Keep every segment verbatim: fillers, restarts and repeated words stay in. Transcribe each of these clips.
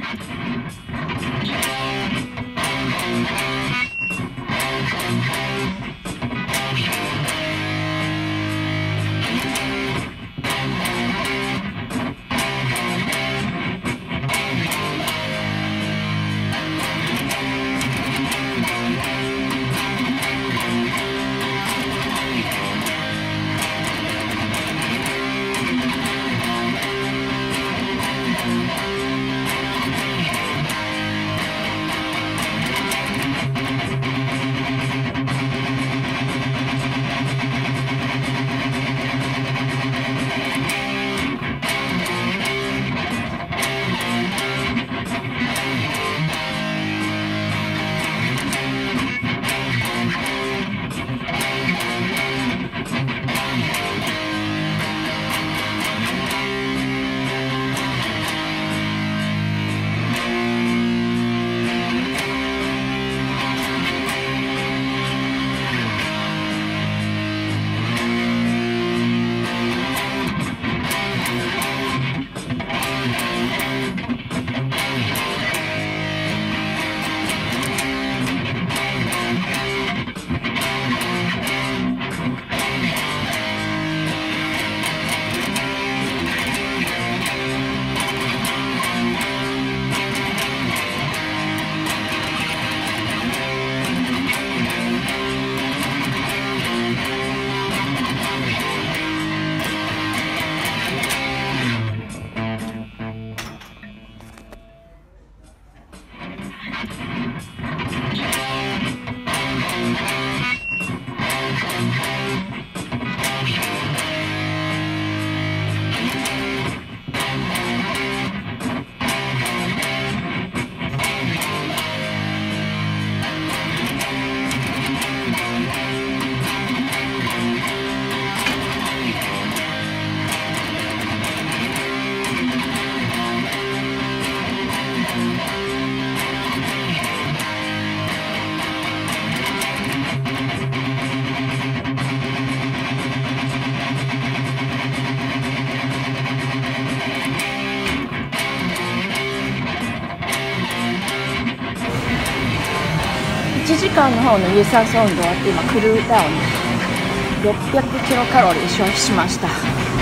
いちじかんの方の有酸素運動は今クールダウンろっぴゃくキロカロリー消費しました。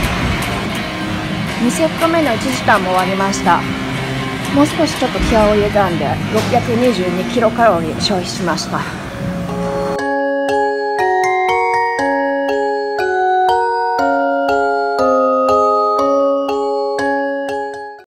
にセット目のいちじかんも終わりました。もう少しちょっと気合を入れたんでろっぴゃくにじゅうにキロカロリー消費しました。